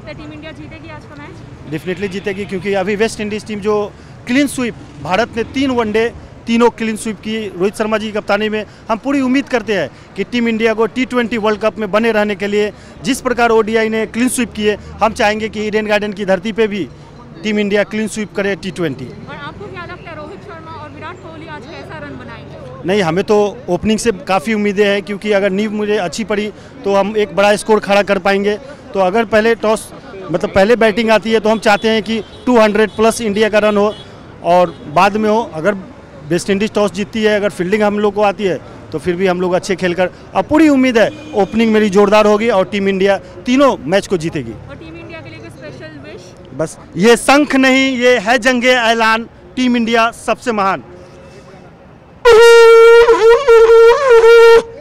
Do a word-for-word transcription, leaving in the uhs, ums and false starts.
लगता है team India जीतेगी आज का मैच? डेफिनेटली जीतेगी, क्योंकि अभी वेस्ट इंडीज़ टीम जो क्लीन स्वीप, भारत ने तीन वनडे तीनों क्लीन स्वीप की रोहित शर्मा जी की कप्तानी में। हम पूरी उम्मीद करते हैं कि टीम इंडिया को टी ट्वेंटी वर्ल्ड कप में बने रहने के लिए जिस प्रकार ओडीआई ने क्लीन स्वीप किए, हम चाहेंगे कि ईडन गार्डन की धरती पे भी टीम इंडिया क्लीन स्वीप करे टी ट्वेंटी। और आपको क्या लगता है रोहित शर्मा और विराट कोहली आज कैसा रन बनाएंगे? नहीं, हमें तो ओपनिंग से काफ़ी उम्मीदें हैं, क्योंकि अगर नींव मुझे अच्छी पड़ी तो हम एक बड़ा स्कोर खड़ा कर पाएंगे। तो अगर पहले टॉस मतलब पहले बैटिंग आती है तो हम चाहते हैं कि दो सौ प्लस इंडिया का रन हो और बाद में हो। अगर वेस्ट इंडीज़ टॉस जीतती है, अगर फील्डिंग हम लोग को आती है तो फिर भी हम लोग अच्छे खेलकर, अब पूरी उम्मीद है ओपनिंग मेरी जोरदार होगी और टीम इंडिया तीनों मैच को जीतेगी। और टीम इंडिया के लिए कोई स्पेशल विश? बस ये शंख नहीं, ये है जंगे ऐलान, टीम इंडिया सबसे महान।